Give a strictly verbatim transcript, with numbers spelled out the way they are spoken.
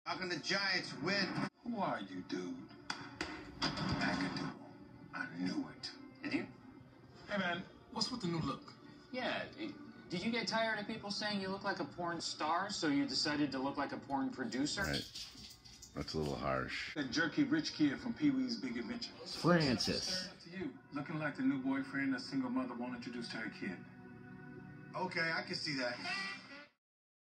How can the Giants win? Who are you, dude? McAdoo. I knew it. Did you? Hey, man, what's with the new look? Yeah. Did you get tired of people saying you look like a porn star, so you decided to look like a porn producer? Right. That's a little harsh. That jerky rich kid from Pee-wee's Big Adventure. Francis. To you, looking like the new boyfriend a single mother won't introduce to her kid. Okay, I can see that.